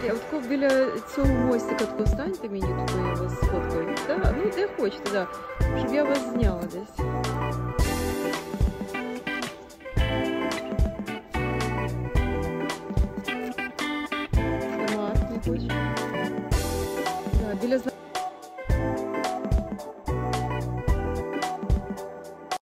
А от біля цього мостика тако станьте мені, тут я вас сфоткаю. Да? Ну, де хочете, да. Щоб я вас зняла десь. Сама не хочу.